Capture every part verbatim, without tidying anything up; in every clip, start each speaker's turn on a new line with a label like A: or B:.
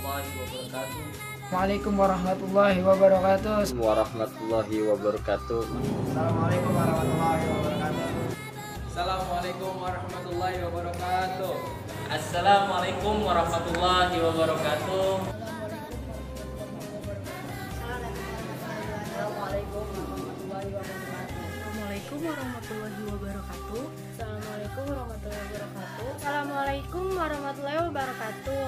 A: warahmatullahi wabarakatuh.
B: Waalaikumsalam warahmatullahi wabarakatuh.
C: Warahmatullahi wabarakatuh.
B: Assalamualaikum warahmatullahi wabarakatuh.
A: Assalamualaikum warahmatullahi wabarakatuh. Assalamualaikum warahmatullahi wabarakatuh.
D: Assalamualaikum warahmatullahi wabarakatuh. Assalamualaikum warahmatullahi wabarakatuh. Assalamualaikum warahmatullahi wabarakatuh.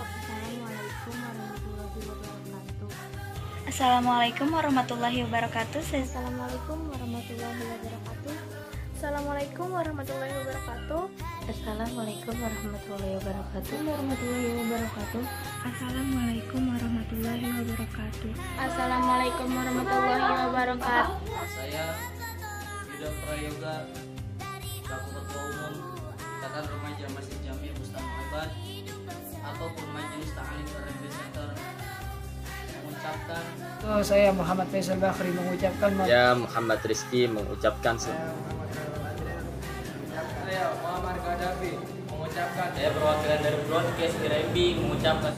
E: Assalamualaikum warahmatullahi wabarakatuh.
D: Assalamualaikum warahmatullahi wabarakatuh. Assalamualaikum warahmatullahi wabarakatuh. Assalamualaikum warahmatullahi wabarakatuh. Warahmatullahi wabarakatuh. Assalamualaikum warahmatullahi wabarakatuh. Assalamualaikum warahmatullahi wabarakatuh.
A: Saya Yuda Prayoga, selaku Ketua Umum Ikatan Remaja Masjid Jami Bustami Al-Ibad ataupun Majelis Ta'lim R M B Center mengucapkan.
B: Tuh, saya Muhammad Faisal Bakri mengucapkan.
C: Ya, Muhammad Rizki mengucapkan.
A: Saya Muhammad Gaddafi mengucapkan. Saya perwakilan dari Broadcast R M B mengucapkan.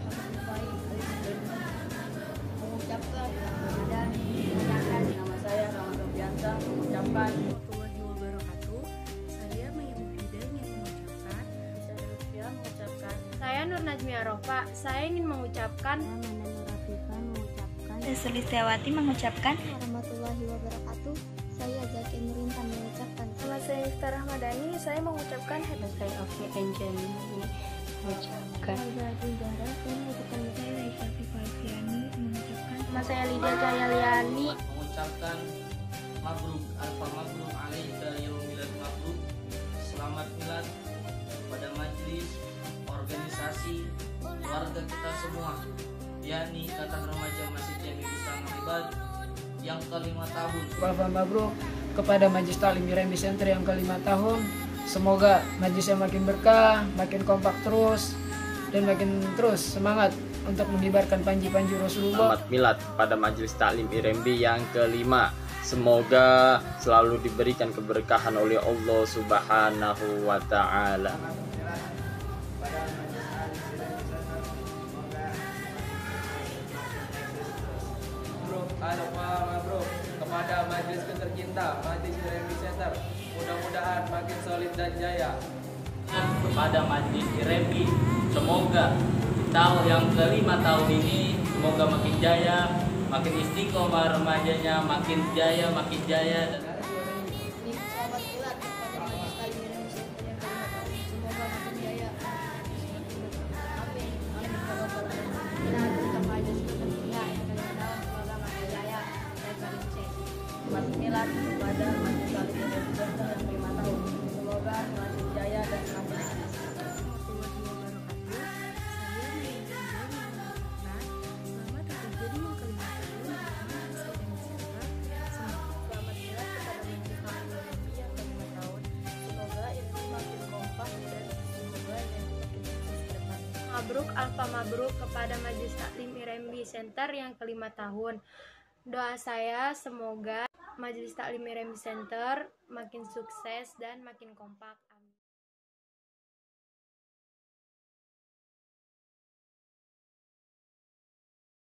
D: Nama saya Rahmat Robiansa mengucapkan. Warahmatullahi wabarakatuh. Saya Maya Mufidah ingin mengucapkan. Saya Lutfia mengucapkan. Saya Nur Najmi Arofa. Saya ingin mengucapkan. Saya Nana Rafifa mengucapkan.
E: Saya Sulistiawati mengucapkan.
F: Warahmatullahi wabarakatuh. Saya Zaki Nurintan mengucapkan.
D: Nama saya Iftara Ramadhani. Saya mengucapkan. Nama saya Oki Anjani mengucapkan.
F: Saya Zahra. Saya mengucapkan.
D: Saya Raisa Fifiani mengucapkan.
F: Nama saya Lydia Cahyaliani.
A: Mengucapkan mabruk alfa mabruk alaika yaumil milad mabruk. Selamat milad pada majelis organisasi warga kita semua, yakni Ikatan Remaja Masjid Jami Bustami Al-Ibad yang kelima tahun.
B: Alfa mabruk kepada Majelis Ta'lim R M B Center yang kelima tahun. Semoga majelisnya makin berkah, makin kompak terus, dan makin terus semangat untuk mengibarkan panji-panji Rasulullah.
C: Selamat milad pada Majelis Ta'lim R M B yang kelima. Semoga selalu diberikan keberkahan oleh Allah Subhanahu wa Ta'ala.
A: Bro, alfa mabruk kepada majelis tercinta Majelis R M B Center, mudah-mudahan makin solid dan jaya. Kepada majelis R M B, semoga di tahun yang kelima tahun ini semoga makin jaya, makin istiqomah remajanya, makin jaya, makin jaya. Dan
F: Selamat milad kepada Majelis Ta'lim R M B Center yang kelima tahun. Semoga makin jaya. Amin. Amin. Milad untuk Majelis tercinta yang kelima tahun. Semoga makin jaya dan makin sukses.
D: Selamat milad kepada Majelis Ta'lim R M B Center yang kelima tahun. Semoga makin jaya dan makin sukses. Mabruk alfa mabruk kepada Majelis Taklim R M B Center yang kelima tahun. Doa saya semoga Majelis Taklim R M B Center makin sukses dan makin kompak.